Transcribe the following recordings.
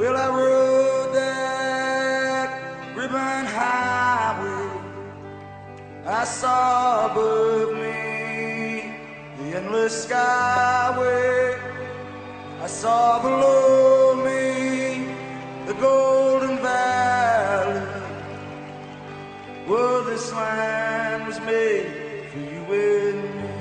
Well, I rode that ribbon highway. I saw above me the endless skyway. I saw below me the golden valley. Well, this land was made for you and me.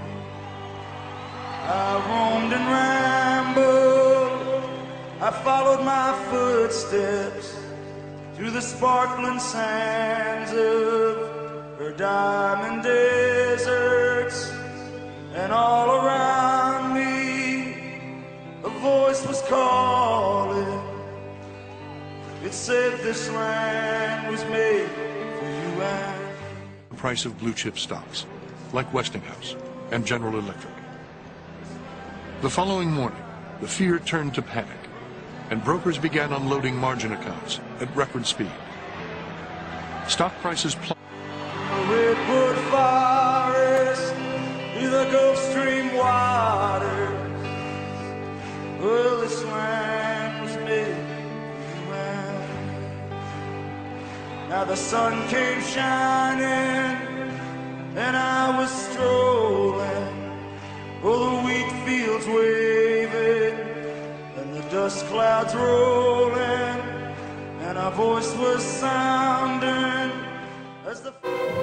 I roamed and rambled, I followed my footsteps through the sparkling sands of her diamond deserts, and all around me a voice was calling. It said this land was made for you and me. The price of blue chip stocks like Westinghouse and General Electric. The following morning, the fear turned to panic, and brokers began unloading margin accounts at record speed. Stock prices plummeted. Redwood forest, through the Gulf Stream waters. Well, this land was made for you and me. Now the sun came shining, and I was strolling. Oh, the wheat fields waving, and the dust clouds rolling, and our voice was sounding as the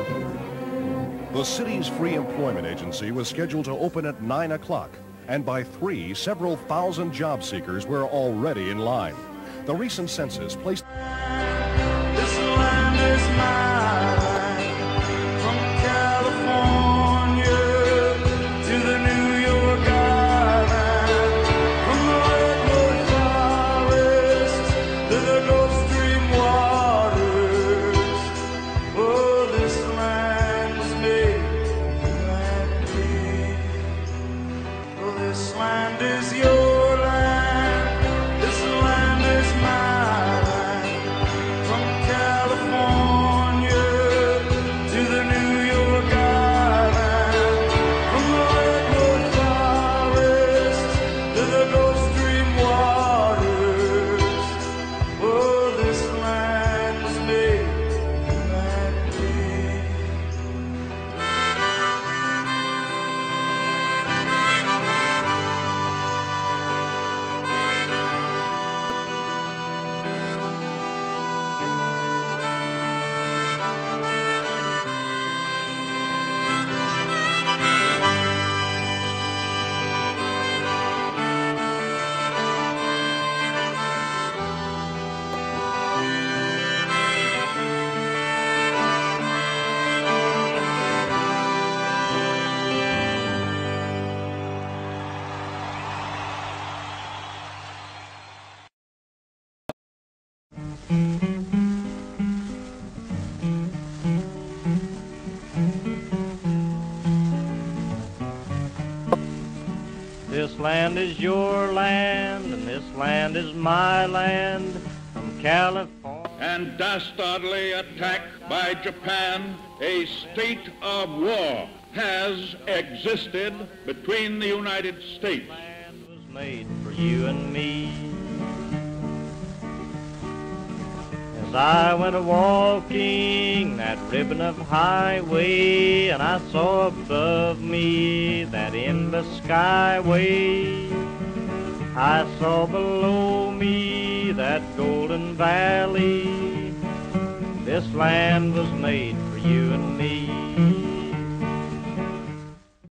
city's free employment agency was scheduled to open at 9 o'clock, and by 3, several thousand job seekers were already in line. The recent census placed... This land is mine, from California to the New York Island, from the Redwood Forest to the Gulf Stream waters. Oh, this land was made for you and me. Oh, this land is your land, this land is mine, from California to the New York Island, from the Redwood Forest to the Gulf Stream waters. Oh, this land was made for you and me. This land is your land, and this land is my land, from California. And dastardly attack by Japan, a state of war has existed between the United States. This land was made for you and me. As I went a-walking that ribbon of highway, and I saw above me that endless skyway. I saw below me that golden valley. This land was made for you and me.